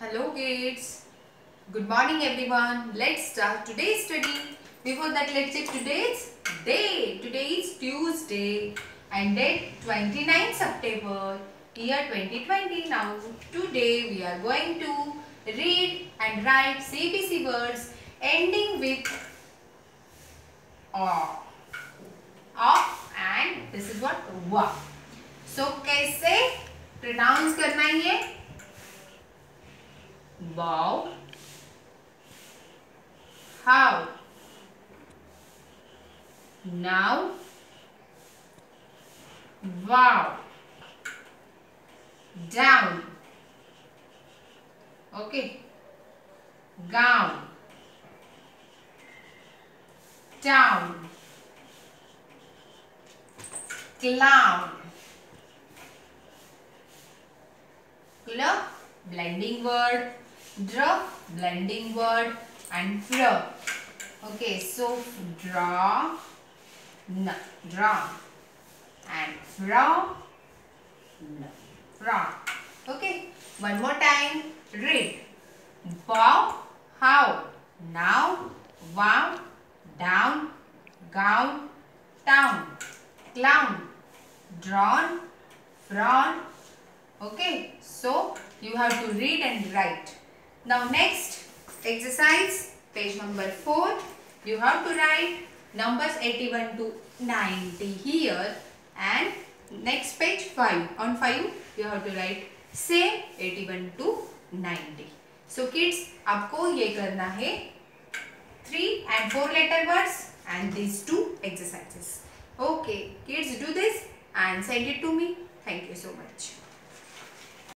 Hello kids. Good morning everyone. Let's start today's study. Before that, let's check today's date. Today is Tuesday and date 29 September year 2020. Now today we are going to read and write CBC words ending with A. And this is what wa. So कैसे pronounce करना है ये? Bow, how, now, wow, down, okay, gown, town, clown, cl, blending word, dr, blending word, and fr. Okay, so draw, n, draw, and from, n, from. Okay, one more time. Read. Bow, how, now, wow, down, gown, town, clown, drawn, from. Okay, so you have to read and write. Now next exercise, page number 4. You have to write numbers 81 to 90 here, and next page 5. On 5 you have to write same 81 to 90. So kids, आपको ये करना है 3 and 4 letter words and these 2 exercises. Okay, kids, do this and send it to me. Thank you so much.